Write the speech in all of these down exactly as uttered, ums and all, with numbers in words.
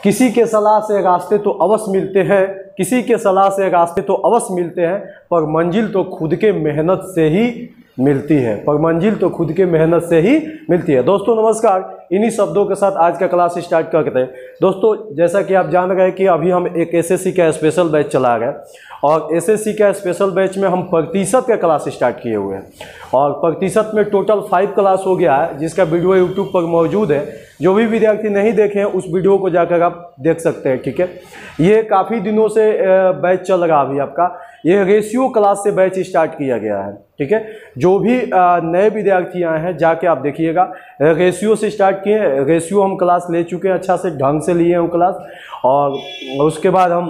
किसी के सलाह से रास्ते तो अवश्य मिलते हैं, किसी के सलाह से रास्ते तो अवश्य मिलते हैं, पर मंजिल तो खुद के मेहनत से ही मिलती है, पर मंजिल तो खुद के मेहनत से ही मिलती है। दोस्तों नमस्कार, इन्हीं शब्दों के साथ आज का क्लास स्टार्ट करते हैं। दोस्तों जैसा कि आप जान रहे हैं कि अभी हम एक एसएससी का स्पेशल बैच चला रहे हैं और एसएससी का स्पेशल बैच में हम प्रतिशत का क्लास स्टार्ट किए हुए हैं और प्रतिशत में टोटल फाइव क्लास हो गया है, जिसका वीडियो यूट्यूब पर मौजूद है। जो भी विद्यार्थी नहीं देखे हैं उस वीडियो को जाकर आप देख सकते हैं, ठीक है। ये काफ़ी दिनों से बैच चल रहा अभी आपका, ये रेशियो क्लास से बैच स्टार्ट किया गया है, ठीक है। जो भी नए विद्यार्थी आए हैं जाके आप देखिएगा, रेशियो से स्टार्ट किए हैं, रेशियो हम क्लास ले चुके हैं, अच्छा से ढंग से लिए हैं क्लास, और उसके बाद हम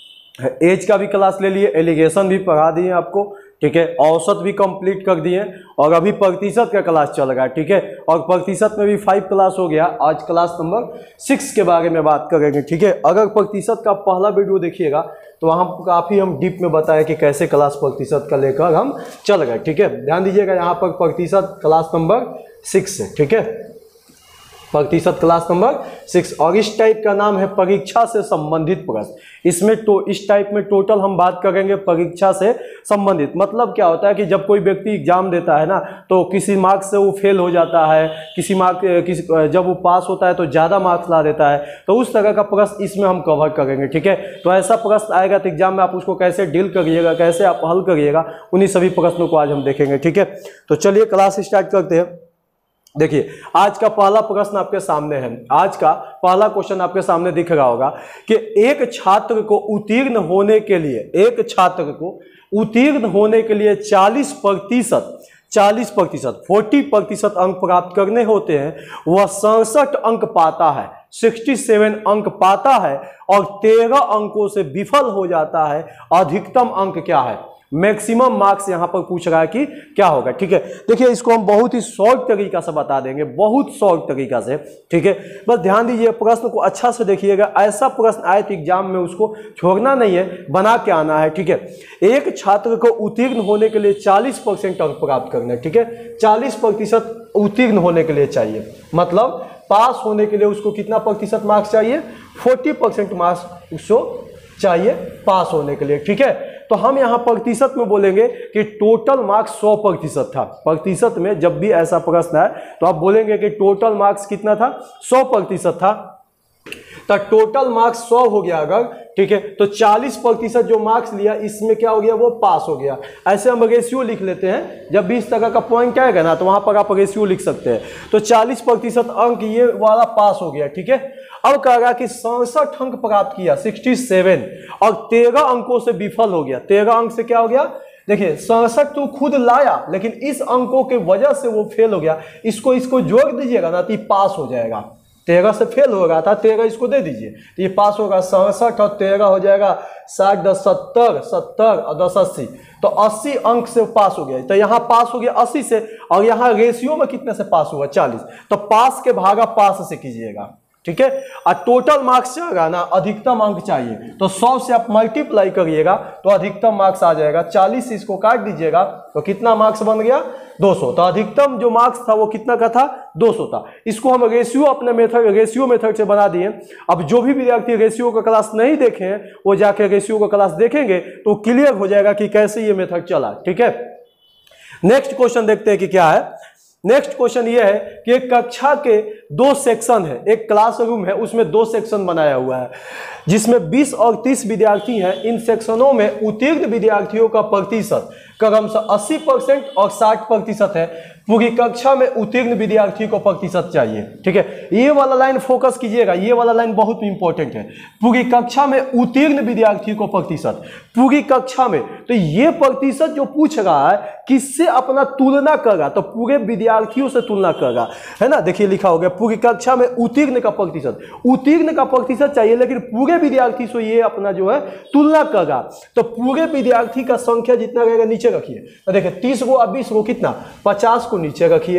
एज का भी क्लास ले लिए, एलिगेशन भी पढ़ा दिए आपको, ठीक है, औसत भी कंप्लीट कर दिए और अभी प्रतिशत का क्लास चल रहा है, ठीक है। और प्रतिशत में भी फाइव क्लास हो गया, आज क्लास नंबर सिक्स के बारे में बात करेंगे, ठीक है। अगर प्रतिशत का पहला वीडियो देखिएगा तो वहाँ काफ़ी हम डीप में बताए कि कैसे क्लास प्रतिशत का लेकर हम चल गए, ठीक है। ध्यान दीजिएगा, यहाँ पर प्रतिशत क्लास नंबर सिक्स है, ठीक है, प्रतिशत क्लास नंबर सिक्स। और इस टाइप का नाम है परीक्षा से संबंधित प्रश्न। इसमें तो इस टाइप में टोटल हम बात करेंगे परीक्षा से संबंधित। मतलब क्या होता है कि जब कोई व्यक्ति एग्जाम देता है ना, तो किसी मार्क्स से वो फेल हो जाता है, किसी मार्क किसी जब वो पास होता है तो ज़्यादा मार्क्स ला देता है, तो उस तरह का प्रश्न इसमें हम कवर करेंगे, ठीक है। तो ऐसा प्रश्न आएगा तो एग्जाम में आप उसको कैसे डील करिएगा, कैसे आप हल करिएगा, उन्हीं सभी प्रश्नों को आज हम देखेंगे, ठीक है। तो चलिए क्लास स्टार्ट करते हैं। देखिए आज का पहला प्रश्न आपके सामने है। आज का पहला क्वेश्चन आपके सामने दिख रहा होगा कि एक छात्र को उत्तीर्ण होने के लिए एक छात्र को उत्तीर्ण होने के लिए चालीस प्रतिशत चालीस प्रतिशत फोर्टी प्रतिशत अंक प्राप्त करने होते हैं। वह सड़सठ अंक पाता है, सड़सठ अंक पाता है और तेरह अंकों से विफल हो जाता है। अधिकतम अंक क्या है? मैक्सिमम मार्क्स यहां पर पूछ रहा है कि क्या होगा, ठीक है। देखिए इसको हम बहुत ही शॉर्ट तरीका से बता देंगे, बहुत शॉर्ट तरीका से, ठीक है। बस ध्यान दीजिए, प्रश्न को अच्छा से देखिएगा। ऐसा प्रश्न आए तो एग्जाम में उसको छोड़ना नहीं है, बना के आना है, ठीक है। एक छात्र को उत्तीर्ण होने के लिए चालीस परसेंट अंक प्राप्त करना है, ठीक है। चालीस प्रतिशत उत्तीर्ण होने के लिए चाहिए, मतलब पास होने के लिए उसको कितना प्रतिशत मार्क्स चाहिए? फोर्टी परसेंट मार्क्स उसको चाहिए पास होने के लिए, ठीक है। तो हम यहां प्रतिशत में बोलेंगे कि टोटल मार्क्स सौ प्रतिशत था। प्रतिशत में जब भी ऐसा प्रश्न है तो आप बोलेंगे कि टोटल मार्क्स कितना था? सौ प्रतिशत था। तो टोटल मार्क्स सौ हो गया अगर, ठीक है, तो चालीस प्रतिशत जो मार्क्स लिया इसमें क्या हो गया? वो पास हो गया। ऐसे हम रेशियो लिख लेते हैं, जब भी इस तरह का पॉइंट आएगा ना तो वहां पर आप रेशियो लिख सकते हैं। तो चालीस प्रतिशत अंक ये वाला पास हो गया, ठीक है। अब कह रहा कि सड़सठ अंक प्राप्त किया, सड़सठ, और तेरह अंकों से विफल हो गया। तेरह अंक से क्या हो गया? देखिए सड़सठ तो खुद लाया, लेकिन इस अंकों के वजह से वो फेल हो गया। इसको इसको जोड़ दीजिएगा ना तो ये पास हो जाएगा। तेरह से फेल हो रहा था, तेरह इसको दे दीजिए तो ये पास होगा। सड़सठ और तेरह हो जाएगा साठ, दस सत्तर, सत्तर और दस अस्सी, तो अस्सी अंक से पास हो गया। तो यहाँ पास हो गया अस्सी से, और यहाँ रेशियो में कितने से पास हुआ? चालीस। तो पास के भागा पास से कीजिएगा, ठीक है। और टोटल मार्क्स चाहिए ना, अधिकतम अंक चाहिए, तो सौ से आप मल्टीप्लाई करिएगा तो अधिकतम मार्क्स आ जाएगा। चालीस इसको काट दीजिएगा तो कितना मार्क्स बन गया? दो सौ। तो अधिकतम जो मार्क्स था वो कितना का था? दो सौ था। इसको हम रेशियो अपने मेथड रेशियो मेथड से बना दिए। अब जो भी विद्यार्थी रेशियो का क्लास नहीं देखे हैं वो जाके रेशियो का क्लास देखेंगे तो क्लियर हो जाएगा कि कैसे ये मेथड चला, ठीक है। नेक्स्ट क्वेश्चन देखते हैं कि क्या है। नेक्स्ट क्वेश्चन ये है कि एक कक्षा के दो सेक्शन है, एक क्लासरूम है, उसमें दो सेक्शन बनाया हुआ है जिसमें बीस और तीस विद्यार्थी हैं। इन सेक्शनों में उत्तीर्ण विद्यार्थियों का प्रतिशत क्रमशः अस्सी परसेंट और साठ प्रतिशत है। पूरी कक्षा में उत्तीर्ण विद्यार्थी को प्रतिशत चाहिए, ठीक है। ये वाला लाइन फोकस कीजिएगा, ये वाला लाइन बहुत इंपॉर्टेंट है। पूरी कक्षा में उत्तीर्ण विद्यार्थी को प्रतिशत, पूरी कक्षा में, तो ये प्रतिशत जो पूछ रहा है किससे अपना तुलना कर रहा, तो पूरे विद्यार्थियों से तुलना कर रहा है ना। देखिए लिखा हो गया पूरी कक्षा में उत्तीर्ण का प्रतिशत, उत्तीर्ण का प्रतिशत चाहिए लेकिन पूरे विद्यार्थी से ये अपना जो है तुलना कर रहा। तो पूरे विद्यार्थी का संख्या जितना रहेगा नीचे रखिए, तो देखिए तीस को अब बीस को कितना? पचास को नीचे रखिए।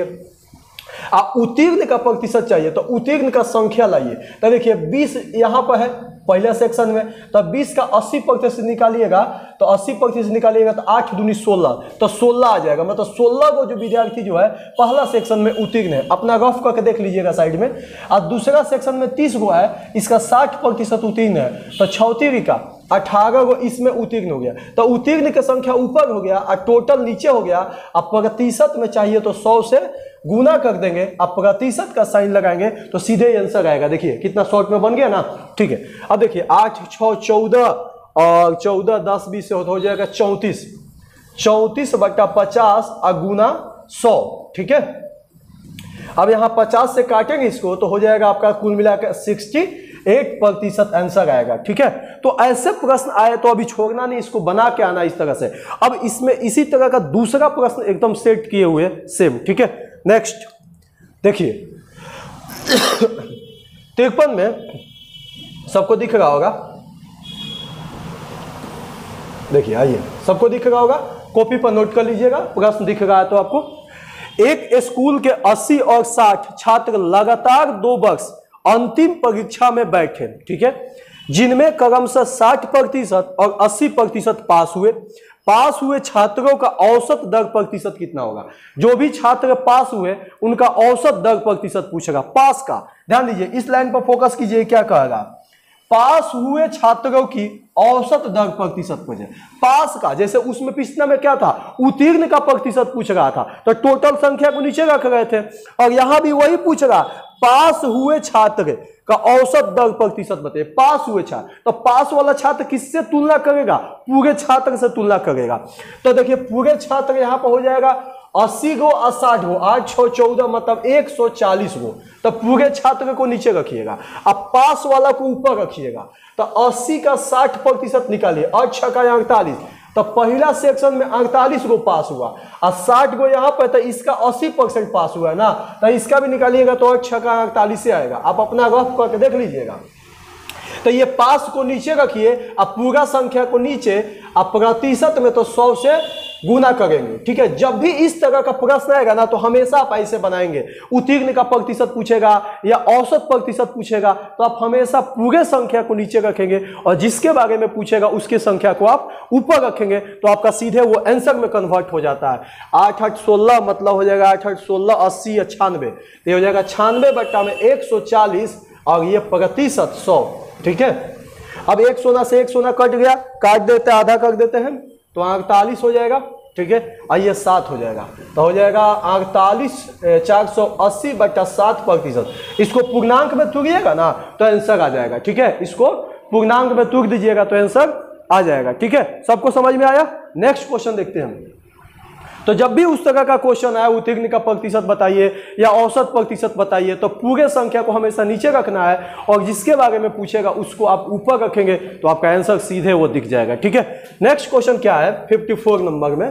आ उत्तीर्ण का प्रतिशत चाहिए तो उत्तीर्ण का संख्या लाइए, तो देखिए बीस यहां पर है, पहले सेक्शन में। तो बीस का अस्सी प्रतिशत निकालिएगा तो अस्सी प्रतिशत निकालिएगा तो आठ दूनी सोलह, तो सोलह आ जाएगा। मतलब सोलह को जो विद्यार्थी जो है पहला सेक्शन में उत्तीर्ण है, अपना रफ करके देख लीजिएगा साइड में। और दूसरा सेक्शन में तीस गो है, इसका साठ प्रतिशत उत्तीर्ण है, तो छौतीस का अठारह गो इसमें उत्तीर्ण हो गया। तो उत्तीर्ण की संख्या ऊपर हो गया और टोटल नीचे हो गया। अब प्रतिशत में चाहिए तो सौ से गुना कर देंगे, अब प्रतिशत का साइन लगाएंगे तो सीधे आंसर आएगा। देखिए कितना शॉर्ट में बन गया ना, ठीक है। अब देखिए आठ छः चौदह और चौदह दस बीस से हो जाएगा चौंतीस, चौंतीस बटा पचास और गुना सौ, ठीक है। अब यहाँ पचास से काटेंगे इसको तो हो जाएगा आपका कुल मिलाकर सिक्सटी एट प्रतिशत आंसर आएगा, ठीक है। तो ऐसे प्रश्न आए तो अभी छोड़ना नहीं, इसको बना के आना इस तरह से। अब इसमें इसी तरह का दूसरा प्रश्न एकदम सेट किए हुए सेम, ठीक है। नेक्स्ट देखिए तिरपन में सबको दिख रहा होगा, देखिए आइए सबको दिख रहा होगा, कॉपी पर नोट कर लीजिएगा। प्रश्न दिख रहा है तो आपको, एक स्कूल के अस्सी और साठ छात्र लगातार दो वर्ष अंतिम परीक्षा में बैठे, ठीक है, जिनमें क्रमशः साठ प्रतिशत और अस्सी प्रतिशत पास हुए। पास हुए छात्रों का औसत दर प्रतिशत कितना होगा? जो भी छात्र पास हुए उनका औसत दर प्रतिशत पूछेगा, पास का। ध्यान दीजिए, इस लाइन पर फोकस कीजिए, क्या कहेगा? पास हुए छात्रों की औसत दर प्रतिशत पूछे, पास का। जैसे उसमें पिछले में क्या था, उत्तीर्ण का प्रतिशत पूछ रहा था, तो टोटल संख्या को नीचे रख रहे थे। और यहां भी वही पूछ रहा, पास हुए छात्र का औसत दर प्रतिशत बताइए। पास हुए छात्र, तो पास वाला छात्र किससे तुलना करेगा? पूरे छात्र से तुलना करेगा। तो देखिए पूरे छात्र यहां पर हो जाएगा अस्सी गो और साठ गो, आठ छः चौदह मतलब एक सौ चालीस गो। तो पूरे छात्र को नीचे रखिएगा, अब पास वाला को ऊपर रखिएगा। तो अस्सी का साठ प्रतिशत निकालिए, और छः का अड़तालीस, तो पहला सेक्शन में अड़तालीस गो पास हुआ और साठ गो यहाँ पर, तो इसका अस्सी परसेंट पास हुआ है ना, तो इसका भी निकालिएगा तो और छः का अड़तालीस से आएगा। आप अपना रफ करके देख लीजिएगा। तो ये पास को नीचे रखिए, अब पूरा संख्या को नीचे, अब प्रतिशत में तो सौ से गुना करेंगे, ठीक है। जब भी इस तरह का प्रश्न आएगा ना तो हमेशा आप ऐसे बनाएंगे, उत्तीर्ण का प्रतिशत पूछेगा या औसत प्रतिशत पूछेगा तो आप हमेशा पूरे संख्या को नीचे रखेंगे और जिसके बारे में पूछेगा उसके संख्या को आप ऊपर रखेंगे, तो आपका सीधे वो आंसर में कन्वर्ट हो जाता है। आठ आठ सोलह मतलब हो जाएगा आठ आठ सोलह अस्सी या छियानवे, तो हो जाएगा छियानवे बट्टा में एक सौ चालीस और ये प्रतिशत सौ, ठीक है। अब एक सोना से एक सोना कट गया, काट देते हैं, आधा कर देते हैं तो अड़तालीस हो जाएगा, ठीक है। आइए सात हो जाएगा, तो हो जाएगा अड़तालीस चार सौ अस्सी बट्टा सात प्रतिशत। इसको पूर्णांक में तुड़िएगा ना तो आंसर आ जाएगा, ठीक है। इसको पूर्णांक में तुड़ दीजिएगा तो आंसर आ जाएगा, ठीक है। सबको समझ में आया? नेक्स्ट क्वेश्चन देखते हैं। तो जब भी उस तरह का क्वेश्चन आए, उत्तीर्ण का प्रतिशत बताइए या औसत प्रतिशत बताइए, तो पूरे संख्या को हमेशा नीचे रखना है और जिसके बारे में पूछेगा उसको आप ऊपर रखेंगे तो आपका आंसर सीधे वो दिख जाएगा, ठीक है। नेक्स्ट क्वेश्चन क्या है? चौवन नंबर में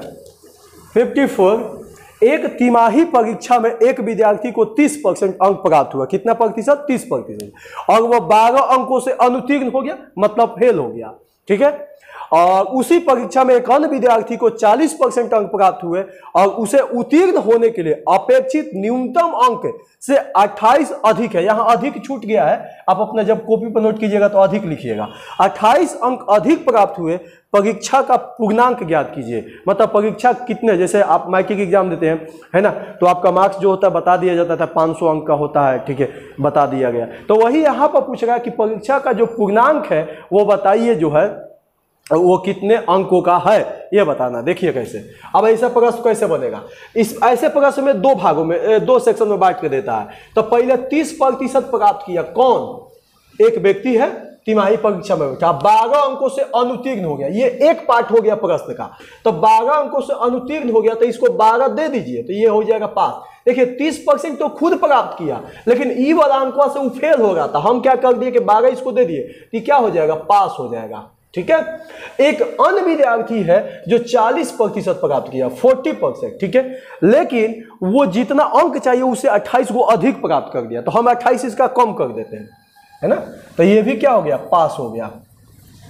चौवन, एक तिमाही परीक्षा में एक विद्यार्थी को तीस परसेंट अंक प्राप्त हुआ। कितना प्रतिशत? तीस प्रतिशत, और वह बारह अंकों से अनुत्तीर्ण हो गया, मतलब फेल हो गया, ठीक है। और उसी परीक्षा में एक अन्य विद्यार्थी को चालीस परसेंट अंक प्राप्त हुए और उसे उत्तीर्ण होने के लिए अपेक्षित न्यूनतम अंक से अट्ठाईस अधिक है। यहाँ अधिक छूट गया है, आप अपना जब कॉपी पर नोट कीजिएगा तो अधिक लिखिएगा। अट्ठाईस अंक अधिक प्राप्त हुए, परीक्षा का पूर्णांक ज्ञात कीजिए। मतलब परीक्षा कितने, जैसे आप मैट्रिक एग्जाम देते हैं है ना, तो आपका मार्क्स जो होता है बता दिया जाता था, पाँच सौ अंक का होता है, ठीक है, बता दिया गया। तो वही यहाँ पर पूछ रहा है कि परीक्षा का जो पूर्णांक है वो बताइए, जो है वो कितने अंकों का है ये बताना। देखिए कैसे, अब ऐसा प्रश्न कैसे बनेगा। इस ऐसे प्रश्न में दो भागों में, दो सेक्शन में बांट के देता है। तो पहले तीस प्रतिशत प्राप्त किया कौन? एक व्यक्ति है, तिमाही परीक्षा में बैठा, बारह अंकों से अनुत्तीर्ण हो गया। ये एक पार्ट हो गया प्रश्न का। तो बारह अंकों से अनुत्तीर्ण हो गया तो इसको बारह दे दीजिए तो ये हो जाएगा पास। देखिए तीस परसेंट तो खुद प्राप्त किया, लेकिन ई वाला अंकों से वो फेल हो रहा था, हम क्या कर दिए कि बारह इसको दे दिए, तो क्या हो जाएगा? पास हो जाएगा, ठीक है। एक अन्य विद्यार्थी है जो चालीस प्रतिशत प्राप्त किया, चालीस परसेंट, ठीक है, लेकिन वो जितना अंक चाहिए उसे अट्ठाईस को अधिक प्राप्त कर दिया, तो हम अट्ठाईस इसका कम कर देते हैं, है ना। तो ये भी क्या हो गया? पास हो गया।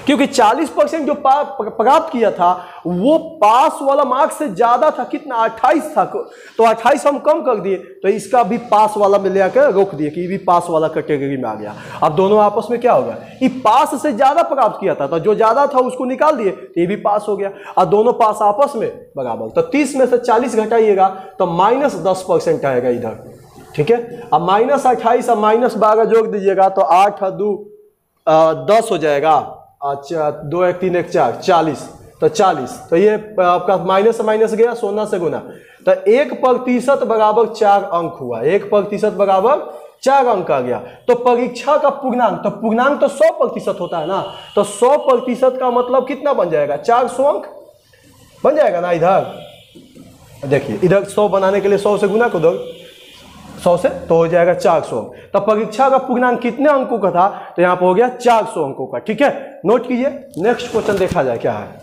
क्योंकि चालीस परसेंट जो प्राप्त किया था वो पास वाला मार्क्स से ज्यादा था, कितना अट्ठाईस था, तो अट्ठाईस हम कम कर दिए, तो इसका भी पास वाला में ले आकर रोक दिए कि ये भी पास वाला कैटेगरी में आ गया। अब दोनों आपस में क्या होगा, ये पास से ज्यादा प्राप्त किया था, तो जो ज्यादा था उसको निकाल दिए तो ये भी पास हो गया, और दोनों पास आपस में बराबर। तो तीस में से चालीस घटाइएगा तो माइनस दस परसेंट आएगा इधर, ठीक है। अब माइनस अट्ठाईस और माइनस बारह जोड़ दीजिएगा तो आठ और दो दस हो जाएगा, अच्छा दो एक तीन एक चार, चालीस, तो चालीस, तो ये आपका माइनस से माइनस गया, सोलह से गुना, तो एक प्रतिशत बराबर चार अंक हुआ, एक प्रतिशत बराबर चार अंक आ गया। तो परीक्षा का पूर्णांक, तो पूर्णांक तो सौ प्रतिशत होता है ना, तो सौ प्रतिशत का मतलब कितना बन जाएगा, चार सौ अंक बन जाएगा ना। इधर देखिए, इधर सौ बनाने के लिए सौ से गुना को दो, सौ से तो हो जाएगा चार सौ। तो परीक्षा का पूर्णांक कितने अंकों का था, तो यहाँ पर हो गया चार सौ अंकों का, ठीक है। नोट कीजिए, नेक्स्ट क्वेश्चन देखा जाए क्या है।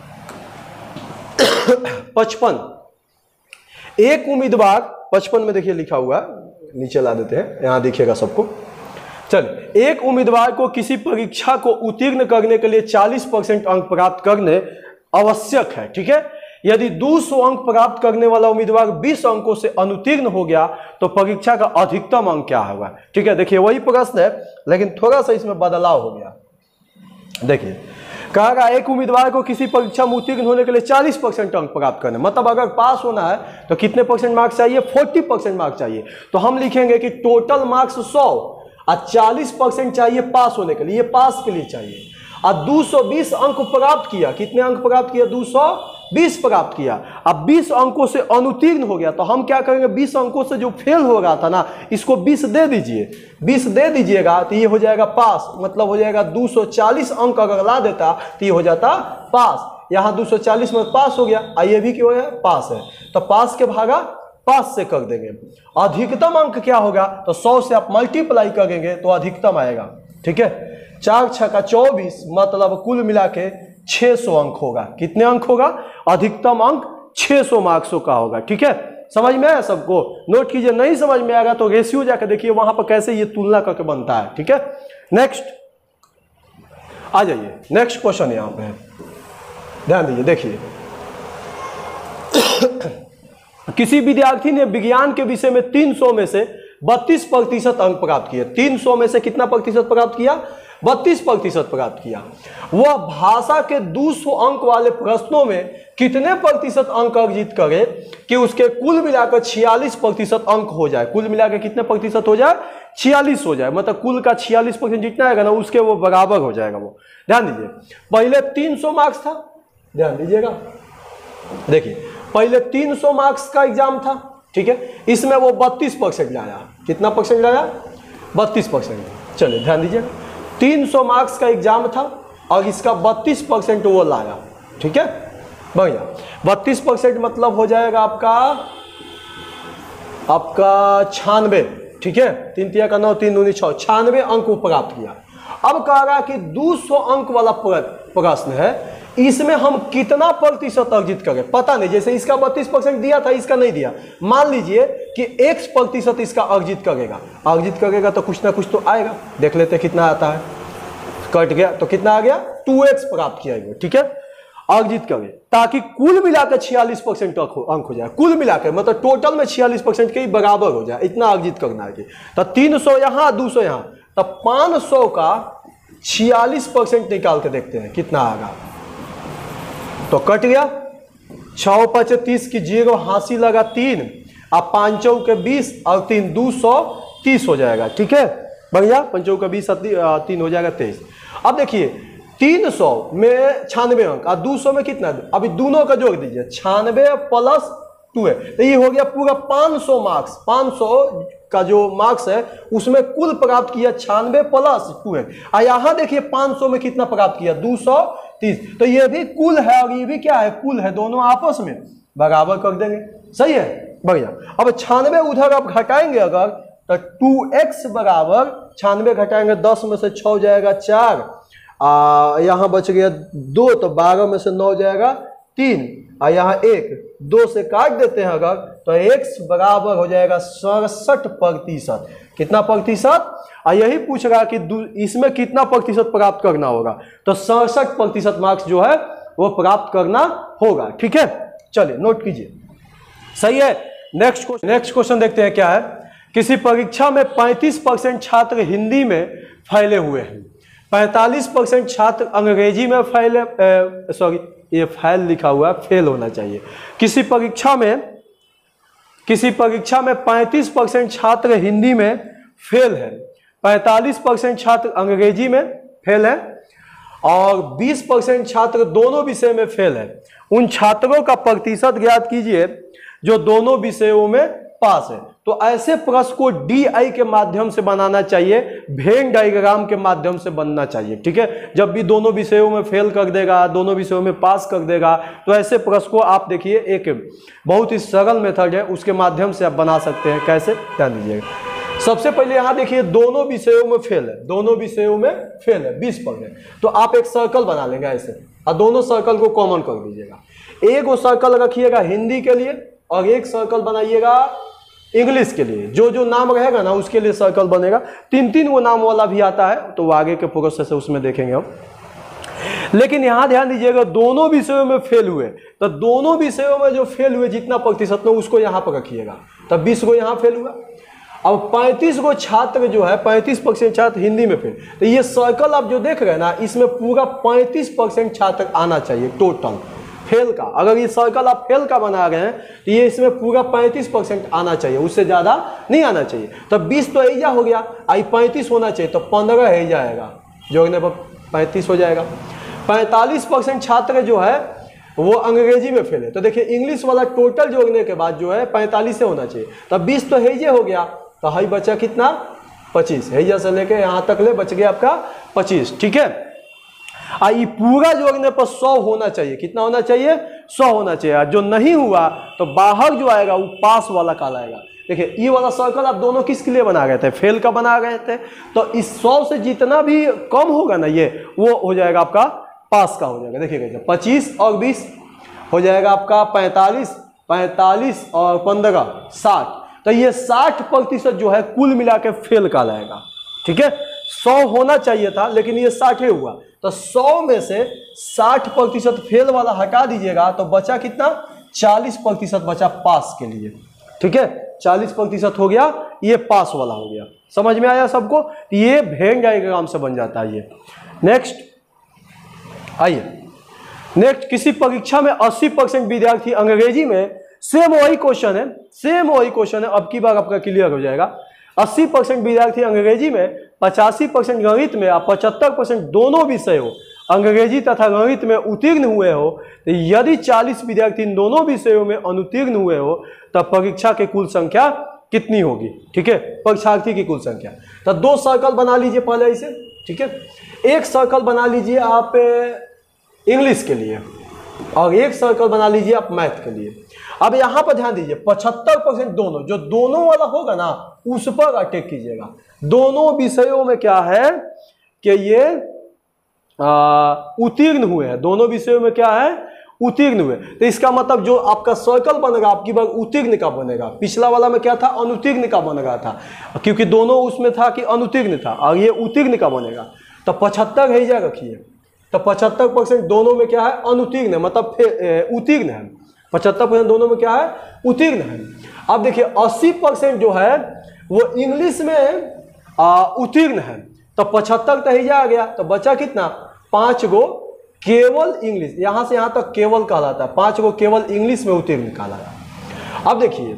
पचपन, एक उम्मीदवार, पचपन में देखिए लिखा हुआ, नीचे ला देते हैं, यहां देखिएगा सबको। चल, एक उम्मीदवार को किसी परीक्षा को उत्तीर्ण करने के लिए चालीस परसेंट अंक प्राप्त करने आवश्यक है, ठीक है। यदि दो सौ अंक प्राप्त करने वाला उम्मीदवार बीस अंकों से अनुत्तीर्ण हो गया तो परीक्षा का अधिकतम अंक क्या होगा, ठीक है। देखिए वही प्रश्न है लेकिन थोड़ा सा इसमें बदलाव हो गया। देखिए कहा गया एक उम्मीदवार को किसी परीक्षा में उत्तीर्ण होने के लिए चालीस परसेंट अंक प्राप्त करने, मतलब अगर पास होना है तो कितने परसेंट मार्क्स चाहिए, चालीस परसेंट मार्क्स चाहिए। तो हम लिखेंगे कि टोटल मार्क्स सौ और चालीस परसेंट चाहिए पास होने के लिए, ये पास के लिए चाहिए। और दो सौ बीस अंक प्राप्त किया, कितने अंक प्राप्त किया, दो सौ बीस प्राप्त किया। अब बीस अंकों से अनुत्तीर्ण हो गया तो हम क्या करेंगे, बीस अंकों से जो फेल हो रहा था ना, इसको बीस दे दीजिए, बीस दे दीजिएगा तो ये हो जाएगा पास, मतलब हो जाएगा दो सौ चालीस अंक अगर ला देता तो ये हो जाता पास। यहाँ दो सौ चालीस में पास हो गया, और ये भी क्यों है, पास है, तो पास के भागा पास से कर देंगे। अधिकतम अंक क्या होगा, तो सौ से आप मल्टीप्लाई करेंगे तो अधिकतम आएगा, ठीक है। चार छक्का चौबीस, मतलब कुल मिला के छह सौ अंक होगा। कितने अंक होगा, अधिकतम अंक छह सौ मार्क्सों का होगा, ठीक है। समझ में आया सबको, नोट कीजिए। नहीं समझ में आएगा तो रेशियो जाकर देखिए वहां पर कैसे ये तुलना करके बनता है, ठीक है। नेक्स्ट आ जाइए, नेक्स्ट क्वेश्चन यहां पे ध्यान दीजिए, देखिए किसी विद्यार्थी ने विज्ञान के विषय में तीन सौ में से बत्तीस प्रतिशत अंक प्राप्त किए। तीन सौ में से कितना प्रतिशत प्राप्त किया, बत्तीस प्रतिशत प्राप्त किया। वह भाषा के दो सौ अंक वाले प्रश्नों में कितने प्रतिशत अंक अर्जित करे कि उसके कुल मिलाकर छियालीस प्रतिशत अंक हो जाए। कुल मिलाकर कितने प्रतिशत हो जाए, छियालीस हो जाए, मतलब कुल का छियालीस परसेंट जितना आएगा ना उसके वो बराबर हो जाएगा। वो ध्यान दीजिए, पहले तीन सौ मार्क्स था, ध्यान दीजिएगा, देखिए पहले तीन सौ मार्क्स का एग्जाम था, ठीक है। इसमें वो बत्तीस परसेंट लाया, कितना परसेंट लाया, बत्तीस परसेंट। चलिए ध्यान दीजिएगा, तीन सौ मार्क्स का एग्जाम था और इसका बत्तीस परसेंट वो लाया, ठीक है, बढ़िया। बत्तीस परसेंट मतलब हो जाएगा आपका आपका छियानवे, ठीक है। तीन तिया का नौ, तीन दूनी छः, छियानवे अंक को प्राप्त किया। अब कह रहा कि दो सौ अंक वाला प्रश्न है, इसमें हम कितना प्रतिशत अर्जित करें, पता नहीं। जैसे इसका बत्तीस परसेंट दिया था, इसका नहीं दिया, मान लीजिए कि x प्रतिशत इसका अर्जित करेगा, अर्जित करेगा तो कुछ ना कुछ तो आएगा। देख लेते कितना आता है, कट गया तो कितना आ गया, टू एक्स प्राप्त किया गया, ठीक है। अर्जित करें ताकि कुल मिलाकर छियालीस परसेंट अंक हो जाए, कुल मिलाकर मतलब टोटल में छियालीस परसेंट के बराबर हो जाए, इतना अर्जित करना है। तो तीन सौ यहाँ, दो सौ यहाँ, तो पाँच सौ का छियालीस परसेंट निकाल के देखते हैं कितना आएगा। तो कट गया, छः पचे तीस की जीरो हासिल लगा तीन, अब पाँचों के बीस और तीन दो सौ तीस हो जाएगा, ठीक है, बढ़िया। पंचों का बीस तीन हो जाएगा तेईस। अब देखिए तीन सौ में छियानवे अंक और दो सौ में कितना, अभी दोनों का जोड़ दीजिए, छियानवे प्लस टू है तो ये हो गया पूरा पाँच सौ मार्क्स। पाँच सौ का जो मार्क्स है उसमें कुल प्राप्त किया छियानवे प्लस टू है, और यहाँ देखिए पाँच सौ में कितना प्राप्त किया, दो सौ तीस। तो ये भी कुल है और ये भी क्या है, कुल है, दोनों आपस में बराबर कर देंगे, सही है, बढ़िया। अब छियानवे उधर आप घटाएंगे अगर तो टू एक्स बराबर छियानवे घटाएंगे, दस में से छः जाएगा चार, आ यहाँ बच गया दो, तो बारह में से नौ जाएगा तीन, और यहाँ एक, दो से काट देते हैं अगर तो x बराबर हो जाएगा सड़सठ प्रतिशत। कितना प्रतिशत? और यही पूछ रहा कि इसमें कितना प्रतिशत प्राप्त करना होगा, तो सड़सठ प्रतिशत मार्क्स जो है वो प्राप्त करना होगा। ठीक है, चलिए नोट कीजिए, सही है। नेक्स्ट क्वेश्चन नेक्स्ट क्वेश्चन देखते हैं क्या है। किसी परीक्षा में पैंतीस परसेंट छात्र हिंदी में फैले हुए हैं, पैंतालीस परसेंट छात्र अंग्रेजी में फैले, सॉरी ये फैल लिखा हुआ है, फेल होना चाहिए। किसी परीक्षा में किसी परीक्षा में पैंतीस परसेंट छात्र हिंदी में फेल है, पैंतालीस परसेंट छात्र अंग्रेजी में फेल है और बीस परसेंट छात्र दोनों विषय में फेल है। उन छात्रों का प्रतिशत ज्ञात कीजिए जो दोनों विषयों में पास है। तो ऐसे प्रश्न को डी आई के माध्यम से बनाना चाहिए, वेन डायग्राम के माध्यम से बनना चाहिए। ठीक है, जब भी दोनों विषयों में फेल कर देगा, दोनों विषयों में पास कर देगा, तो ऐसे प्रश्न को आप देखिए, एक बहुत ही सरल मेथड है, उसके माध्यम से आप बना सकते हैं। कैसे, ध्यान दीजिएगा। सबसे पहले यहां देखिए, दोनों विषयों में फेल है, दोनों विषयों में फेल है, बीस परसेंट। तो आप एक सर्कल बना लेंगे ऐसे और दोनों सर्कल को कॉमन कर दीजिएगा। एक वो सर्कल रखिएगा हिंदी के लिए और एक सर्कल बनाइएगा इंग्लिश के लिए। जो जो नाम रहेगा ना उसके लिए सर्कल बनेगा। तीन तीन वो नाम वाला भी आता है, तो वो आगे के प्रोसेस है उसमें देखेंगे हम। लेकिन यहां ध्यान दीजिएगा, दोनों विषयों में फेल हुए, तो दोनों विषयों में जो फेल हुए जितना प्रतिशत में उसको यहां पर रखिएगा। तब बीस को यहां फेल हुआ। अब पैंतीस को छात्र जो है, पैंतीस परसेंट छात्र हिंदी में फेल, तो ये सर्कल आप जो देख रहे हैं ना, इसमें पूरा पैंतीस परसेंट छात्र आना चाहिए टोटल फेल का। अगर ये सर्कल आप फेल का बना रहे हैं तो ये इसमें पूरा पैंतीस परसेंट आना चाहिए, उससे ज़्यादा नहीं आना चाहिए। तो बीस तो एजा हो गया, आई पैंतीस होना चाहिए, तो पंद्रह है जाएगा, जोड़ने पर पैंतीस हो जाएगा। पैंतालीस परसेंट छात्र जो है वो अंग्रेजी में फेल है, तो देखिए इंग्लिश वाला टोटल जोड़ने के बाद जो है पैंतालीस से होना चाहिए। तो बीस तो हैजे हो गया, तो हाई बचा कितना, पच्चीस। हैजा से लेके यहाँ तक ले बच गया आपका पच्चीस। ठीक है, आ ये पूरा जोड़ने पर सौ होना चाहिए। कितना होना चाहिए, सौ होना चाहिए। जो नहीं हुआ तो बाहर जो आएगा वो पास वाला कहलाएगा। देखिए ये वाला सर्कल आप दोनों किसके लिए बना गए थे, फेल का बना गए थे। तो इस सौ से जितना भी कम होगा ना, ये वो हो जाएगा आपका पास का हो जाएगा। देखिए पच्चीस और बीस हो जाएगा आपका पैंतालीस, पैंतालीस और पंद्रह साठ। तो ये साठ प्रतिशत जो है कुल मिला के फेल का लाएगा। ठीक है, सौ होना चाहिए था लेकिन ये साठ ही हुआ, तो सौ में से साठ प्रतिशत फेल वाला हटा दीजिएगा तो बचा कितना, चालीस प्रतिशत बचा पास के लिए। ठीक है, चालीस प्रतिशत हो गया, ये पास वाला हो गया। समझ में आया सबको? ये वेन डायग्राम से बन जाता है ये। नेक्स्ट आइए, नेक्स्ट किसी परीक्षा में अस्सी परसेंट विद्यार्थी अंग्रेजी में, सेम वही क्वेश्चन है, सेम वही क्वेश्चन है, अब की बार आपका क्लियर हो जाएगा। अस्सी परसेंट विद्यार्थी अंग्रेजी में, पचासी परसेंट गणित में और पचहत्तर परसेंट दोनों विषयों अंग्रेजी तथा गणित में उत्तीर्ण हुए हो, तो यदि चालीस विद्यार्थी इन दोनों विषयों में अनुत्तीर्ण हुए हो तब परीक्षा की कुल संख्या कितनी होगी? ठीक है, परीक्षार्थी की कुल संख्या। तो दो सर्कल बना लीजिए पहले इसे। ठीक है, एक सर्कल बना लीजिए आप इंग्लिश के लिए और एक सर्कल बना लीजिए आप मैथ के लिए। अब यहां पर ध्यान दीजिए, पचहत्तर परसेंट दोनों, जो दोनों वाला होगा ना उस पर अटैक कीजिएगा। दोनों विषयों में क्या है कि ये उत्तीर्ण हुए हैं, दोनों विषयों में क्या है, उत्तीर्ण हुए। तो इसका मतलब जो आपका सर्कल बनेगा आपकी बार उत्तीर्ण का बनेगा। पिछला वाला में क्या था, अनुत्तीर्ण का बन रहा था, क्योंकि दोनों उसमें था कि अनुत्तीर्ण था, और ये उत्तीर्ण का बनेगा। तो पचहत्तर है जा रखिए, तो पचहत्तर परसेंट दोनों में क्या है, अनुत्तीर्ण है, मतलब उत्तीर्ण है। पचहत्तर परसेंट दोनों में क्या है, उत्तीर्ण है। अब देखिए अस्सी परसेंट जो है वो इंग्लिश में उत्तीर्ण है, तो पचहत्तर तो ही आ गया, तो बचा कितना, पांच गो केवल इंग्लिश, यहां से यहां तक केवल कहलाता है, पांच गो केवल इंग्लिश में उत्तीर्ण कहलाता। अब देखिए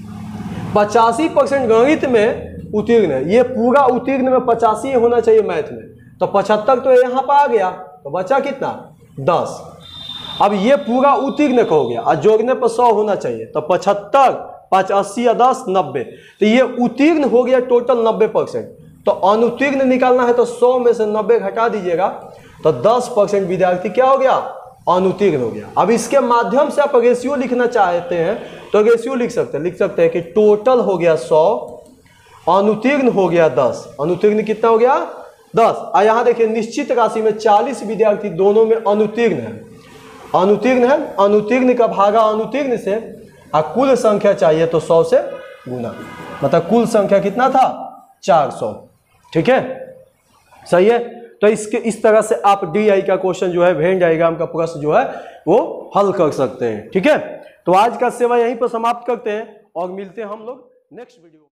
पचासी परसेंट गणित में उत्तीर्ण है, ये पूरा उत्तीर्ण में पचासी होना चाहिए मैथ में, तो पचहत्तर तो यहां पर आ गया, तो बचा कितना, दस। अब ये पूरा उत्तीर्ण का हो गया और जोड़ने पर सौ होना चाहिए, तो पचहत्तर पाँच अस्सी या दस नब्बे, तो ये उत्तीर्ण हो गया टोटल नब्बे परसेंट। तो अनुत्तीर्ण निकालना है तो सौ में से नब्बे घटा दीजिएगा, तो दस परसेंट विद्यार्थी क्या हो गया, अनुत्तीर्ण हो गया। अब इसके माध्यम से आप रेशियो लिखना चाहते हैं तो रेशियो लिख सकते हैं, लिख सकते हैं कि टोटल हो गया सौ, अनुत्तीर्ण हो गया दस। अनुत्तीर्ण कितना हो गया, दस। और यहाँ देखिए निश्चित राशि में चालीस विद्यार्थी दोनों में अनुत्तीर्ण है, अनुत्तीर्ण है, अनुत्तीर्ण का भागा अनुत्तीर्ण से, और कुल संख्या चाहिए तो सौ से गुना, मतलब कुल संख्या कितना था चार सौ। ठीक है, सही है। तो इसके इस तरह से आप डी आई का क्वेश्चन जो है वेन डायग्राम का प्रश्न जो है वो हल कर सकते हैं। ठीक है, तो आज का सेवा यहीं पर समाप्त करते हैं और मिलते हैं हम लोग नेक्स्ट वीडियो।